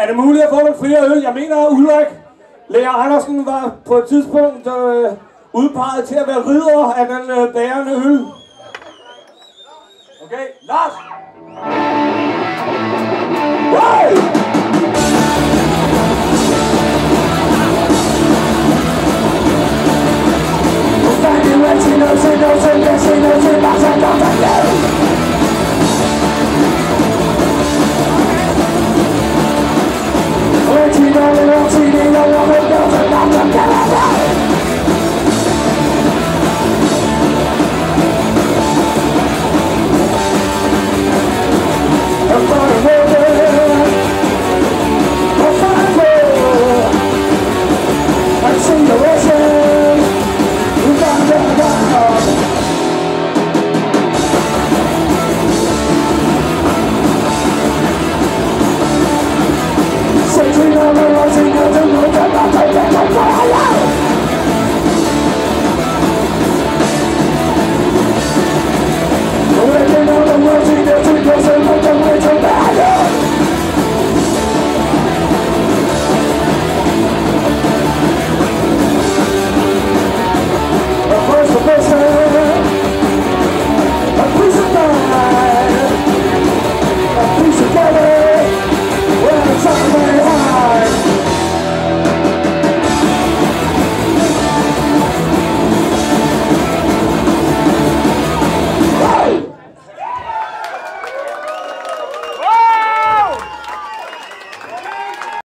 Er det muligt at få nogle flere øl? Jeg mener, at Ulrik Lea Andersen var på et tidspunkt udpeget til at være ridder af den bærende øl. Okay, Lars!